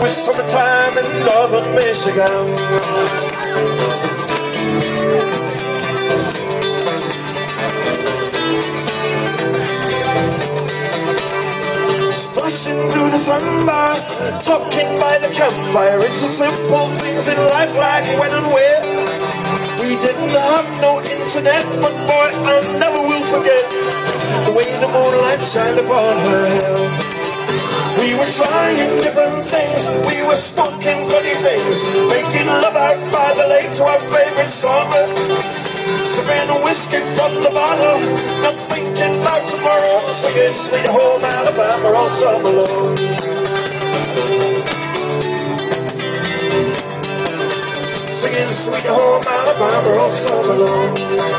with summertime in northern Michigan. Splashing through the sunbar, talking by the campfire. It's the simple things in life like when and where. We didn't have no internet, but boy, I never will forget the way the moonlight shined upon her hair. We were trying different things, we were smoking funny things, making love out by the lake to our favorite song. Sipping whiskey from the bottle, not thinking about tomorrow, singing Sweet Home Alabama all summer long. Singing Sweet Home Alabama all summer long.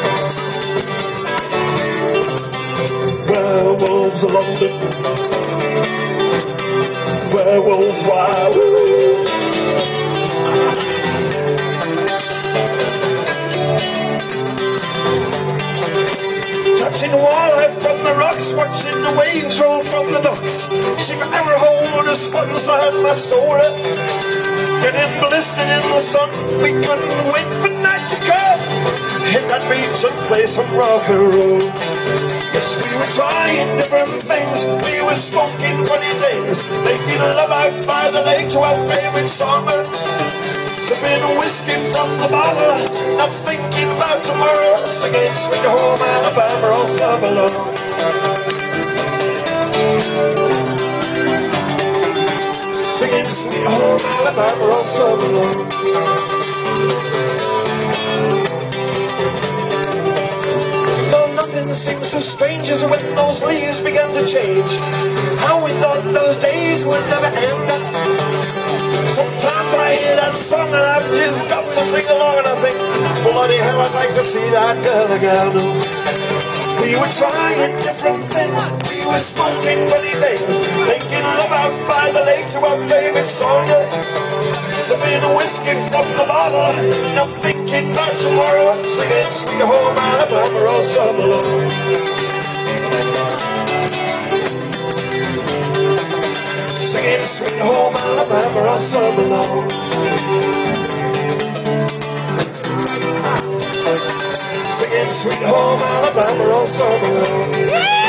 Werewolves of London, werewolves wild. Catching walleye from the rocks, watching the waves roll from the docks. She got ever hold a spot inside my store. Getting blistered in the sun, we couldn't wait for night to come. Hit that beach and play some rock and roll. Yes, we were trying different things, we were smoking funny things, making love out by the lake to our favorite song. Sipping whiskey from the bottle, not thinking about tomorrow, singing Sweet Home Alabama all summer long. Singing Sweet Home Alabama all summer long. Though nothing seems so strange as when those leaves began to change, how we thought those days would never end. Sometimes I hear that song and I've just got to sing along, and I think, bloody hell, I'd like to see that girl again. We were trying different things, we were smoking funny things, making love out by the lake to our favorite song. Sipping whiskey from the bottle, not thinking about tomorrow, singing Sweet Home Alabama all summer long. Singing Sweet Home Alabama all summer long. Singing Sweet Home Alabama all summer long.